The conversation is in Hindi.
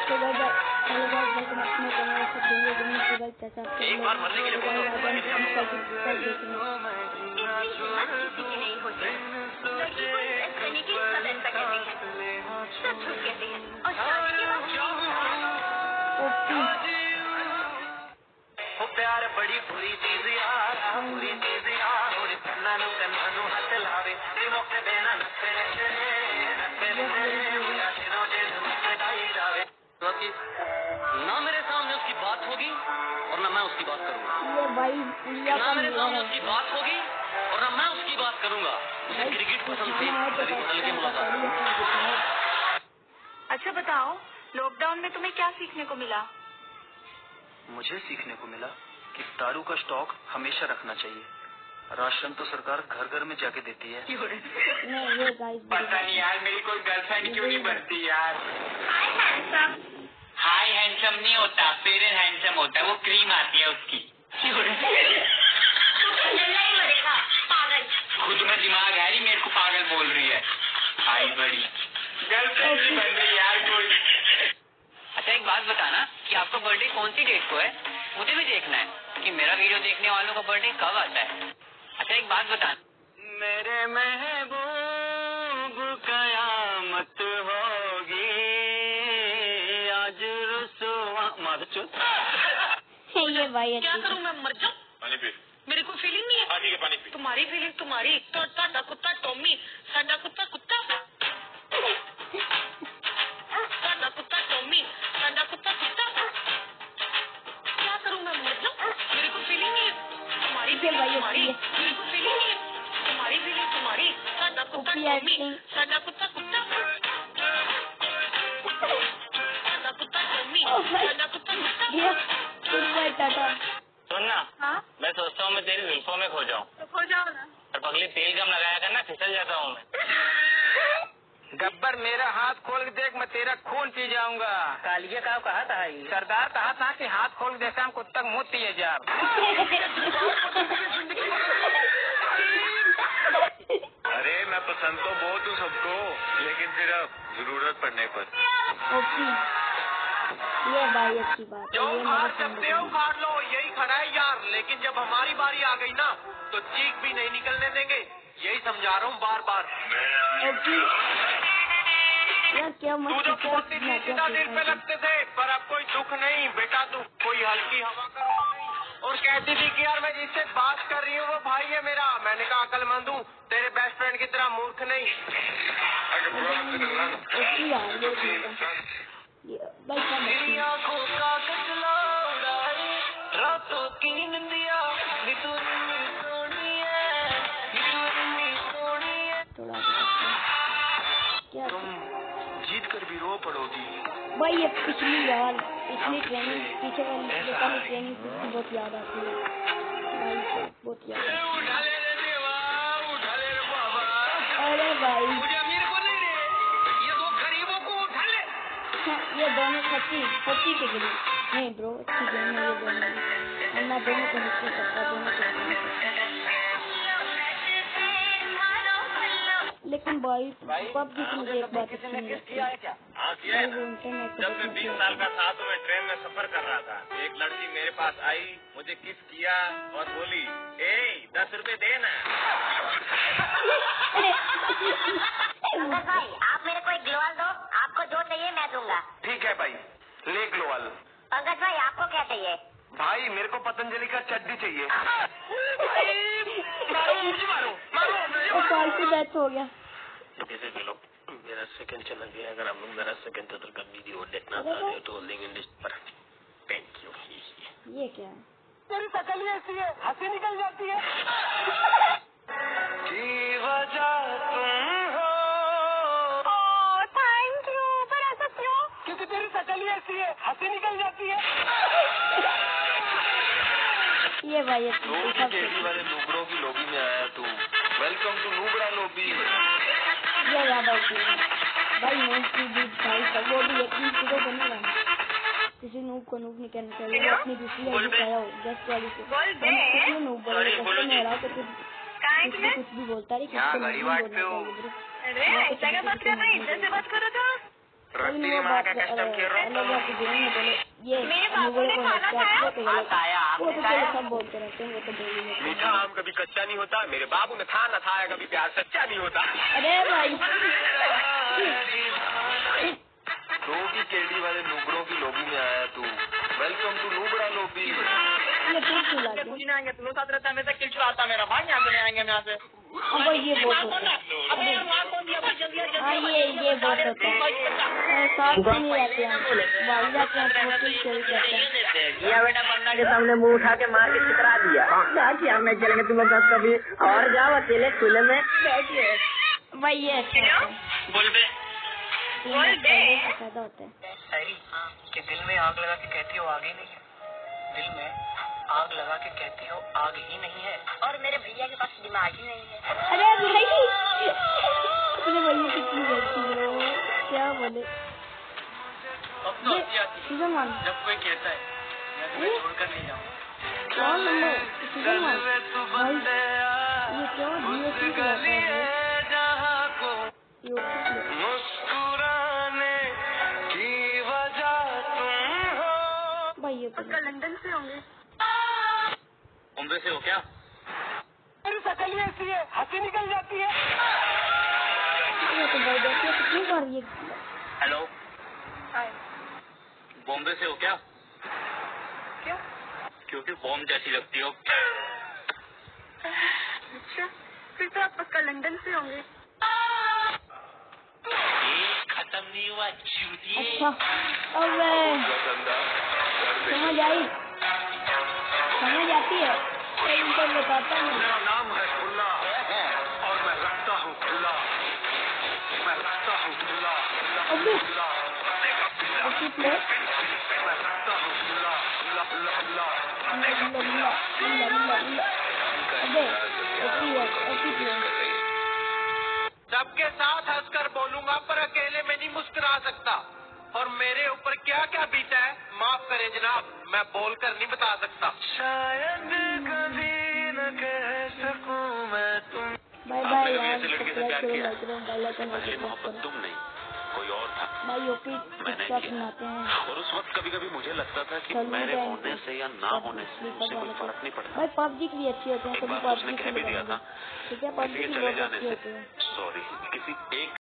एक बार मरने के लिए बोलो। प्यार बड़ी बुरी चीज यार, बुरी चीज यार, और कन्ना नु हाथ लावे मौके देना ना मेरे सामने उसकी बात होगी और ना मैं उसकी बात करूंगा। ना मेरे सामने उसकी बात होगी और ना मैं उसकी बात करूंगा। क्रिकेट पसंद थी, बदल के मुलाकात। अच्छा बताओ, लॉकडाउन में तुम्हें क्या सीखने को मिला? मुझे सीखने को मिला कि दारू का स्टॉक हमेशा रखना चाहिए। राशन तो सरकार घर घर में जाके देती है। पता नहीं यार, मेरी कोई गर्लफ्रेंड क्यों नहीं बनती यार। हाय हैंडसम नहीं होता, फेयर एंड हैंडसम होता है, वो क्रीम आती है उसकी। खुद में दिमाग है ही, मेरे को पागल बोल रही है। हाय बड़ी गर्लफ्रेंड नहीं बन रही यार कोई। अच्छा एक बात बताना कि आपका बर्थडे कौन सी डेट को है? मुझे भी देखना है कि मेरा वीडियो देखने वालों का बर्थडे कब आता है। अच्छा एक बात बताना, मेरे महबूब कयामत होगी आज रुसवा मर चुप। ये भाई क्या करूं मैं, मर जाऊं? पानी पी। मेरी कोई फीलिंग नहीं है। हाँ ठीक है, पानी पी। तुम्हारी फीलिंग तुम्हारी, तो साडा कुत्ता टॉमी, साडा कुत्ता कुत्ता, साडा कुत्ता टॉमी, साडा कुत्ता कुत्ता। क्या करूं मैं, मर जाऊं? मेरी कोई फीलिंग नहीं है। तुम्हारी फीलिंग तुम्हारी, मेरी कोई फीलिंग नहीं है। तुम्हारी फीलिंग तुम्हारी, साडा कुत्ता टॉमी, साडा कुत्ता कुत्ता, साडा कुत्ता टॉमी, साडा कुत्ता कुत्ता। सुनना, हाँ मैं सोचता हूँ मैं तेरी जुल्फों में खो जाऊँ। तो खो जाओ ना। और पगली तेल कम लगाया करना, फिसल जाता हूँ मैं। गब्बर मेरा हाथ खोल के देख, मैं तेरा खून पी जाऊंगा। कालिया का कहा था ये? सरदार कहा था कि हाथ खोल के देखा हम कुत्ता मुँह पिए जा। अरे मैं पसंद तो बहुत हूँ सबको, लेकिन सिर्फ जरूरत पड़ने पर। ये भाई अच्छी बात है। जो उखाड़ सकते हो उखाड़ लो, यही खड़ा है यार। लेकिन जब हमारी बारी आ गई ना तो चीख भी नहीं निकलने देंगे, यही समझा रहा हूँ बार बार। यार क्या तू जो बोलती थी सीधा दिल पे लगते थे, पर अब कोई दुख नहीं बेटा, तू कोई हल्की हवा का रुख नहीं। और कहती थी कि यार मैं जिससे बात कर रही हूँ वो भाई है मेरा। मैंने कहा अक्लमंद हूँ, तेरे बेस्ट फ्रेंड की तरह मूर्ख नहीं। आंखों का कचला उड़ाए रातों की निंदिया, तुम जीत कर भी रो पड़ोगी भाई। ये पिछली ट्रेनिंग, पीछे वाली ट्रेनिंग बहुत याद आती है भाई, बहुत याद। अरे भाई ये दो गरीबों को उठा ले। ये दोनों सच्ची के लिए नहीं ब्रो, अच्छी गेम है ये दोनों, और मैं दोनों को हिट कर सकता, दोनों को। लेकिन भाई पबजी की मुझे एक बात अच्छी नहीं लगती है। हाँ किया है ना। जब मैं 20 साल का था तो मैं ट्रेन में सफर कर रहा था, एक लड़की मेरे पास आई, मुझे किस किया और बोली, ए 10 रुपए दे ना। भाई आप मेरे को एक ग्लोवाल दो, आपको जो चाहिए मैं दूंगा। ठीक है भाई, ले ग्लोवाल। पंकज भाई आपको क्या चाहिए? भाई मेरे को पतंजलि का चड्डी चाहिए। फालतू डेथ हो गया। कैसे चलो, मेरा सेकंड चला गया। अगर आप लोग मेरा सेकंड चैनल का वीडियो देखना चाहते हो तो लिंक इन डिस्क्रिप्शन पर। Thank you. ये क्या है? तेरी शक्ल ही ऐसी है, हंसी निकल जाती है। की वजह तुम हो। थैंक यू, पर ऐसा क्यों? क्योंकि तेरी शक्ल ही ऐसी है, हंसी निकल जाती है। ये भाई केजी वाले नूबड़ों की लॉबी में आया तू। वेलकम टू नूबड़ा लॉबी। ये याद आती है भाई, नूब की भी भाई सब वो भी एक ही चीज़ बनेगा। किसी नूब को नूब नहीं कहना चाहिए, वो अपनी दूसरी आईडी पाया हो गेस्ट वाली को। किसी नूब बोले कस्टमर में हरा तो कुछ भी बोलता रही, किसी को नहीं बोलना चाहिए ब्रो। अरे ऐसा क्या बात कर रहे हैं, इधर से बात करो तो। लेकिन वो बात अलग बात बोले ये मुगलों को हत्या तो वो तो चलो सब बोलते रहते हैं, वो तो बोल ही मीठा आम कभी कच्चा नहीं होता, मेरे बाबू ने था न था कभी प्यार सच्चा नहीं होता। अरे भाई लोगी केडी वाले नूबड़ों की लोबी में आया तू। वेलकम टू नूबड़ा लोबी। ये ठीक क्यों लगे? कुछ नहीं आएंगे, तुम्हें साथ रहता है, हमेशा किल चुराता मेरा भाई, यहाँ से नहीं आएंगे यहाँ से। अब ये बहुत होता है। हाँ ये बहुत होता है, साथ में नहीं रहते हम, भाई जाते हैं फोटो चोरी करते हैं। या बेटा पन्ना के सामने मुंह उठा के मार के चितरा दिया। क्या मैं चलेंगे तुम लोग कभी और जाओ अकेले खुले में बैठिए भाई ये अच्छा बोल बे फायदा होता है। शायरी कि दिल में आग लगा के कहती हो आग ही नहीं है, दिल में आग लगा के कहती हो आग ही नहीं है, और मेरे भैया के पास दिमाग ही नहीं है। अरे भाई अपने भैया कितनी गलती है, क्या बोले अब तो हंसी आती है सीजन वन जब कोई कहता है मैं तुम्हें छोड़कर नहीं जाऊंगा। कौन नंबर सीजन वन भाई ये क्यों जियो की जाता है मुस्कुराने की वजह तुम हो। भाई ये पक्का लंदन से होंगे। बॉम्बे से हो क्या? मेरी शक्ल ही ऐसी है, हंसी निकल जाती है। तो भाई देखिए कितनी बार ये हेलो, बॉम्बे से हो क्या? क्यों? क्योंकि बॉम्ब जैसी लगती हो। अच्छा फिर तो आप पक्का लंदन से होंगे। खत्म नहीं हुआ चूतिए। अच्छा अब समझ आई, समझ आती है तो बताता हूँ। मेरा नाम है खुल्ला और मैं रखता हूँ खुल्ला, मैं रखता हूँ खुल्ला, अबे खुल्ला, प्ले मैं रखता हूँ खुल्ला, खुल्ला, खुल्ला, खुल्ला। अबे ओपी प्ले सबके साथ हंसकर बोलूंगा पर अकेले में नहीं मुस्कुरा सकता, और मेरे ऊपर क्या क्या बीता है माफ करें जनाब, मैं बोलकर नहीं बता सकता। शायद कभी न कह सकूं मैं तुम। बाय बाय यार, सब्सक्राइब करो, लाइक करो, बेल आइकन मोहब्बत तुम नहीं कोई और था। भाई ओपी टिकटॉक बनाते हैं। और उस वक्त कभी कभी मुझे लगता था कि मेरे होने से या ना होने से उससे कोई फर्क नहीं पड़ता। भाई पबजी की भी अच्छी होते हैं, एक कभी बार उसने पबजी कह भी दिया था ठीक है, पबजी की चले बहुत जाने अच्छी से होती है। सॉरी, किसी एक